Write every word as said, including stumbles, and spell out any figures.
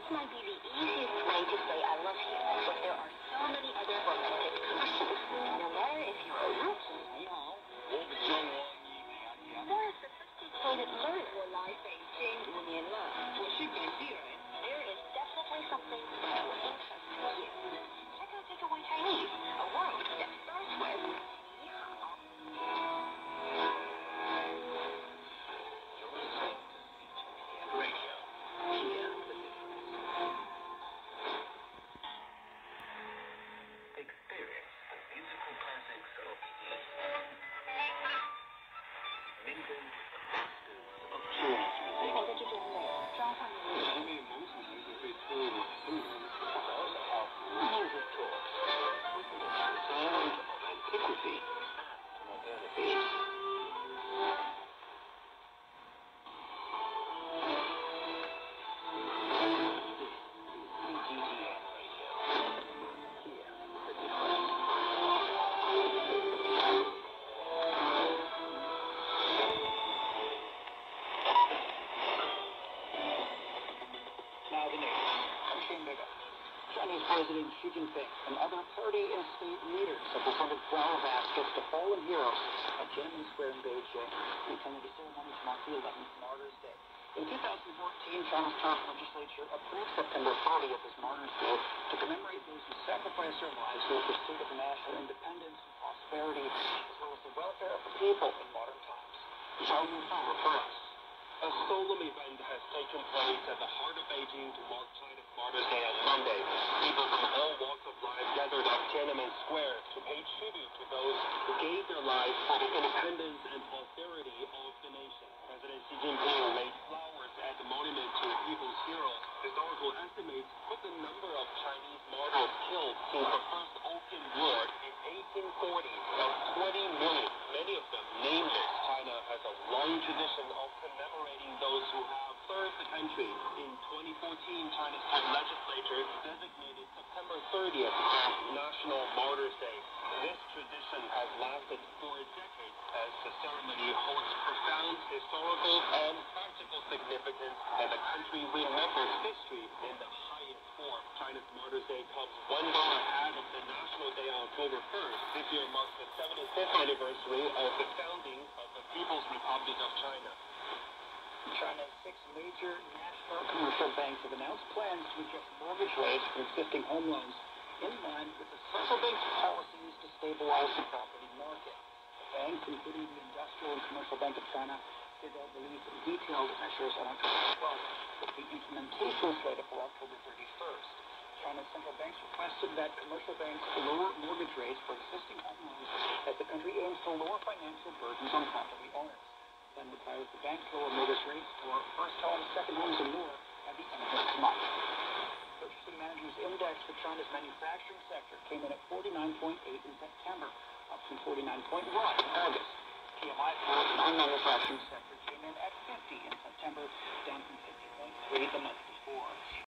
might be the easiest way to say I love you, but there are so many other romantic expressions. No matter if you're a rookie, 你好，我比较我你美啊你啊。 or a sophisticated learner. 我来北京五年了，我是本地人。 There is definitely something that will interest you. Check out Takeaway Chinese, a word that starts with 你好. You're listening to Radio. Hear the difference. Experience the musical classics of the East. Mingle with the masters of Chinese music. 我的这种美召唤了你。 因为某种程度被称为中文早早好 music talks with the sound of antiquity and modernity. Now the news. I'm Shane Biga. Chinese President Xi Jinping and other party and state leaders have presented flower baskets to fallen heroes at Tiananmen Square in Beijing, attending the ceremony to mark the eleventh Martyrs' Day. In two thousand fourteen, China's top legislature approved September thirtieth as Martyrs' Day to commemorate those who sacrificed their lives in the pursuit of national independence and prosperity, as well as the welfare of the people in modern times. Zhao Yunfeng reports. A solemn event has taken place at the heart of Beijing to mark China's Martyrs' Day on Monday. People from all walks of life gathered at Tiananmen Square to pay tribute to those who gave their lives for the independence and prosperity of the nation. President Xi Jinping laid flowers at the monument to the people's heroes. Historical estimates put the number of Chinese martyrs killed since the First Opium War in eighteen forty at twenty million. Many of them nameless. China has a long tradition of commemorating those who have served the country. In twenty fourteen, China's top legislature designated September thirtieth as National Martyrs' Day. This tradition has lasted for a decade as the ceremony holds profound historical and practical significance, and the country remembers history in the highest form. China's Martyrs' Day comes one day ahead of the National Day on October first. This year marks the seventy-fifth anniversary of the founding of the People's Republic of China. China's six major national commercial banks have announced plans to adjust mortgage rates for existing home loans in line with the central bank's policies to stabilize the property market. The banks, including the Industrial and Commercial Bank of China, say they'll release detailed measures on October twelfth, with the implementation slated for October thirty-first. China's central banks requested that commercial banks lower mortgage rates for existing home loans as the country aims to lower financial burdens on property owners. Then requires the bank to lower mortgage rates for first homes, second homes, and more at the end of this month. Purchasing Managers Index for China's manufacturing sector came in at forty-nine point eight in September, up from forty-nine point one in August. P M I for the non-manufacturing sector came in at fifty in September, down from fifty point three the month before.